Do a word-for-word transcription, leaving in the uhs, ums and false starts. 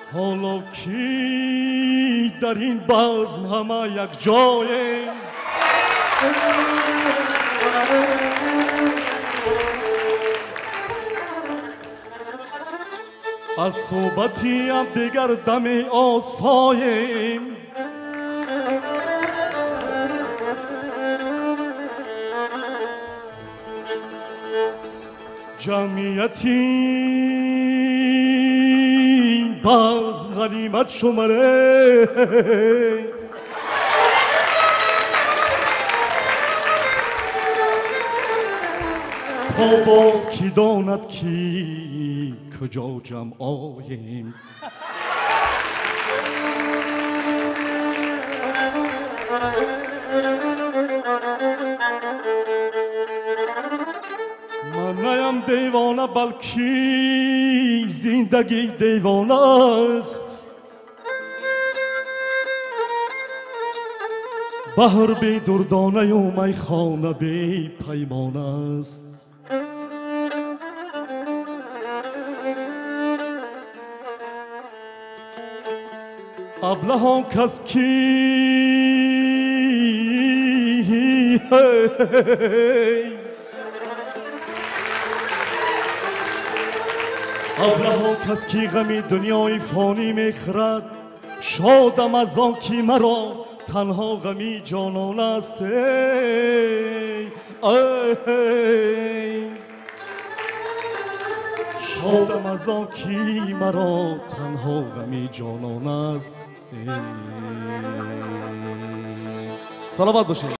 حالا کی در این بزم همه یک جاییم، از صحبتی هم دیگر دم آساییم، جمعیتی بزم غنیمت شماره، تا باز کی داند کی کجا جمع آییم. من نیم دیوانه بلکی زندگی دیوانه است، بحر بی دردانه و میخانه بی پیمانه است. ابله کس کی ابله کس کی غمی دنیای فانی میخرد، شادم از آن کی مرا تنها غمی جانان است. ای ای شادم از آن کی مرا تنها غمی جانان است. صلوات باشید.